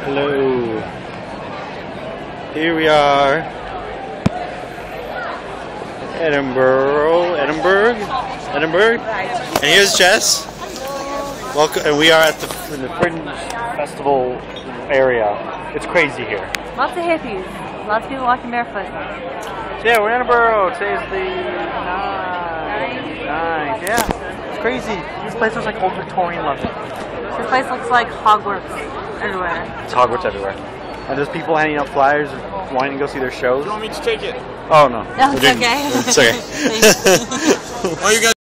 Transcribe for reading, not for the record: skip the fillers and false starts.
Hello. Here we are. Edinburgh. And here's Jess. Welcome, and we are at the Fringe Festival area. It's crazy here. Lots of hippies. Lots of people walking barefoot. So yeah, we're in Edinburgh. Today's the 9th. Yeah, it's crazy. This place looks like old Victorian London. This place looks like Hogwarts everywhere. It's Hogwarts everywhere. And there's people handing out flyers wanting to go see their shows. You want me to take it? Oh no. No, it's okay. It's okay. Oh, you guys.